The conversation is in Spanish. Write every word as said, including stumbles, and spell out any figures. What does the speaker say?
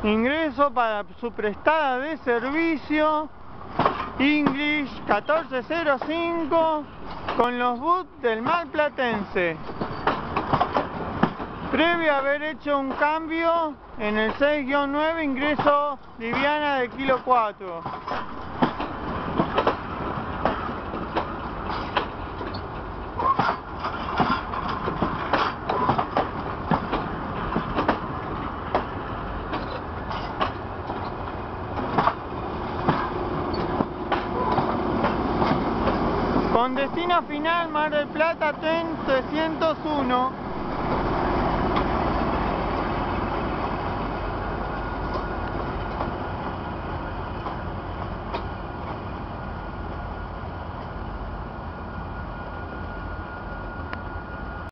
Ingreso para su prestada de servicio English catorce cero cinco con los boots del Malplatense. Previo a haber hecho un cambio en el seis guion nueve, ingreso liviana de kilo cuatro. Con destino final Mar del Plata T E N trescientos uno.